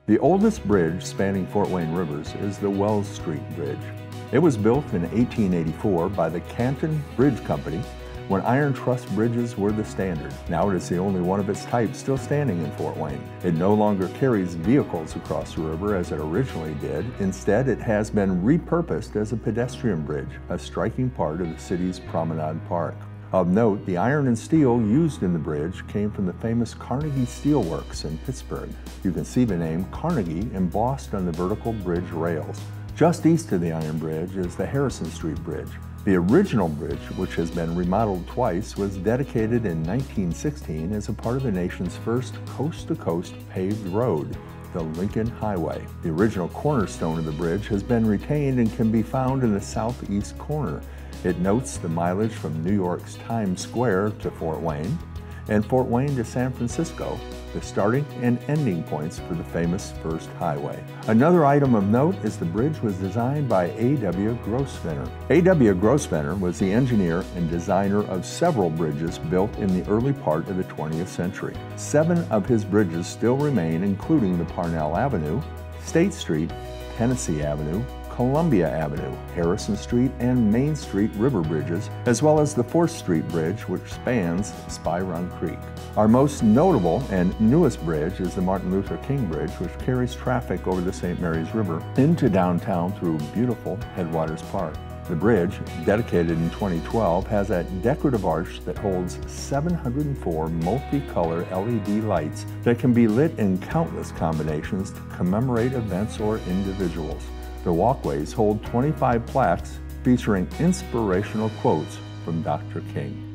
The oldest bridge spanning Fort Wayne rivers is the Wells Street Bridge. It was built in 1884 by the Canton Bridge Company when iron truss bridges were the standard. Now it is the only one of its type still standing in Fort Wayne. It no longer carries vehicles across the river as it originally did. Instead, it has been repurposed as a pedestrian bridge, a striking part of the city's Promenade Park. Of note, the iron and steel used in the bridge came from the famous Carnegie Steel Works in Pittsburgh. You can see the name Carnegie embossed on the vertical bridge rails. Just east of the Iron Bridge is the Harrison Street Bridge. The original bridge, which has been remodeled twice, was dedicated in 1916 as a part of the nation's first coast-to-coast paved road, the Lincoln Highway. The original cornerstone of the bridge has been retained and can be found in the southeast corner. It notes the mileage from New York's Times Square to Fort Wayne and Fort Wayne to San Francisco, the starting and ending points for the famous First Highway. Another item of note is the bridge was designed by A.W. Grosvenor. A.W. Grosvenor was the engineer and designer of several bridges built in the early part of the 20th century. 7 of his bridges still remain, including the Parnell Avenue, State Street, Tennessee Avenue, Columbia Avenue, Harrison Street, and Main Street river bridges, as well as the 4th Street Bridge, which spans Spy Run Creek. Our most notable and newest bridge is the Martin Luther King Bridge, which carries traffic over the St. Mary's River into downtown through beautiful Headwaters Park. The bridge, dedicated in 2012, has a decorative arch that holds 704 multicolor LED lights that can be lit in countless combinations to commemorate events or individuals. The walkways hold 25 plaques featuring inspirational quotes from Dr. King.